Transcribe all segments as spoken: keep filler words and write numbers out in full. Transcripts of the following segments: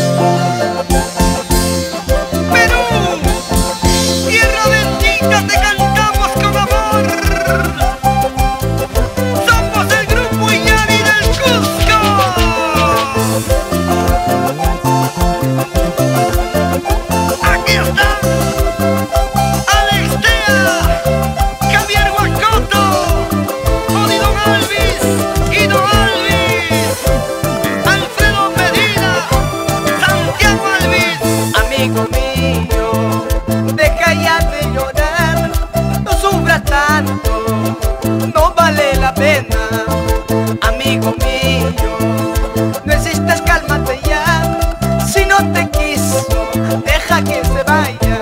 Amigo mío, deja ya de llorar, no sufras tanto, no vale la pena. Amigo mío, necesitas cálmate ya, si no te quiso, deja que se vaya.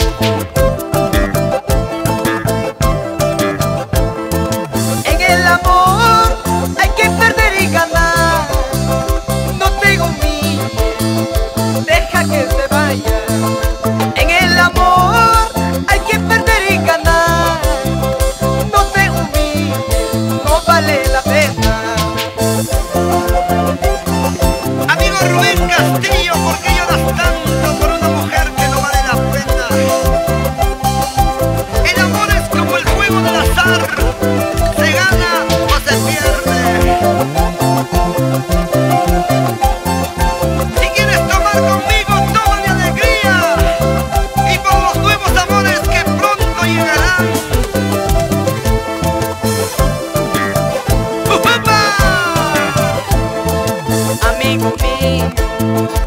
En el amor hay que perder y ganar, no te humilles, deja que se vaya. En el amor hay que perder y ganar, no te humilles, no vale la pena. Amigo Rubén Castillo, ¿por qué lloras tanto por una mujer que no vale la pena? El amor es como el juego del azar, se gana o se pierde. Si quieres tomar conmigo, toma mi alegría y por los nuevos amores que pronto llegarán. Amigo mío,